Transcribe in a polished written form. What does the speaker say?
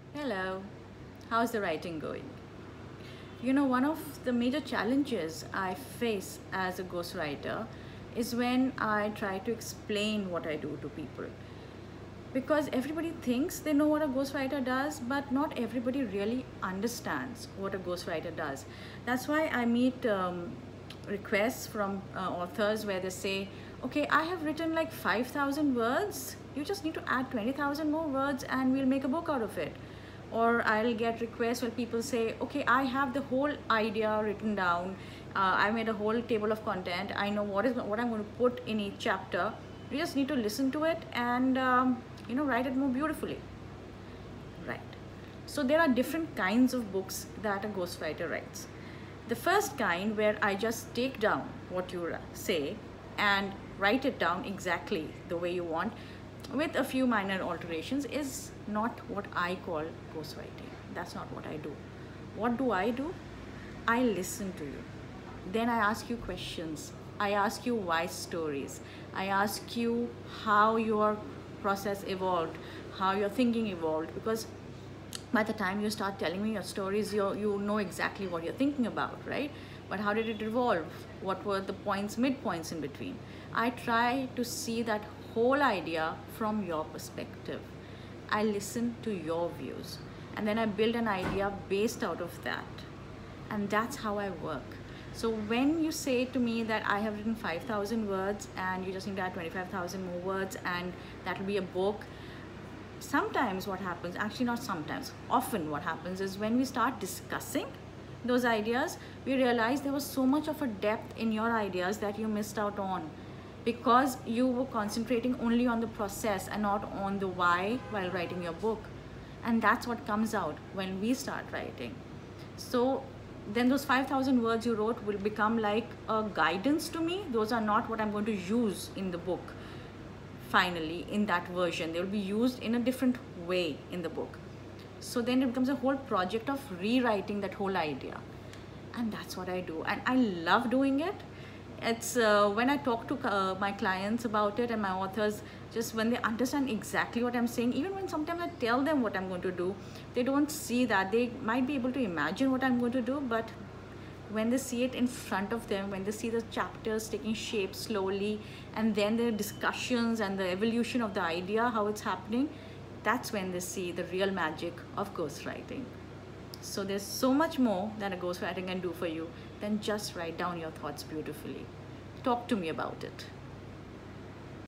Hello, how's the writing going? One of the major challenges I face as a ghostwriter is when I try to explain what I do to people. Because everybody thinks they know what a ghostwriter does, but not everybody really understands what a ghostwriter does. That's why I meet requests from authors where they say, okay, I have written like 5,000 words. You just need to add 20,000 more words and we'll make a book out of it. Or I'll get requests where people say, okay, I have the whole idea written down. I made a whole table of content. I know what I'm going to put in each chapter. You just need to listen to it and write it more beautifully. Right. So there are different kinds of books that a ghostwriter writes. The first kind, where I just take down what you say and write it down exactly the way you want with a few minor alterations, is not what I call ghostwriting. That's not what I do. What do? I listen to you. Then I ask you questions. I ask you why stories. I ask you how your process evolved, how your thinking evolved, because by the time you start telling me your stories, you know exactly what you're thinking about, right? But how did it evolve? What were the points, midpoints in between? I try to see that whole idea from your perspective. I listen to your views and then I build an idea based out of that. And that's how I work. So when you say to me that I have written 5,000 words and you just need to add 25,000 more words and that will be a book, sometimes what happens, actually not sometimes, often what happens is when we start discussing those ideas, we realize there was so much of a depth in your ideas that you missed out on because you were concentrating only on the process and not on the why while writing your book. And that's what comes out when we start writing. So then those 5,000 words you wrote will become like a guidance to me. Those are not what I'm going to use in the book. Finally, in that version, they will be used in a different way in the book. So then it becomes a whole project of rewriting that whole idea. And that's what I do. And I love doing it. It's when I talk to my clients about it and my authors, just when they understand exactly what I'm saying, even when sometimes I tell them what I'm going to do, they don't see that. They might be able to imagine what I'm going to do, but when they see it in front of them, when they see the chapters taking shape slowly, and then the discussions and the evolution of the idea, how it's happening, that's when they see the real magic of ghostwriting. So there's so much more that a ghostwriting can do for you than just write down your thoughts beautifully. Talk to me about it.